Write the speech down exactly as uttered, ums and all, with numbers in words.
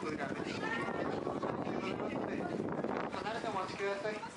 それからね。離れてお待ちください。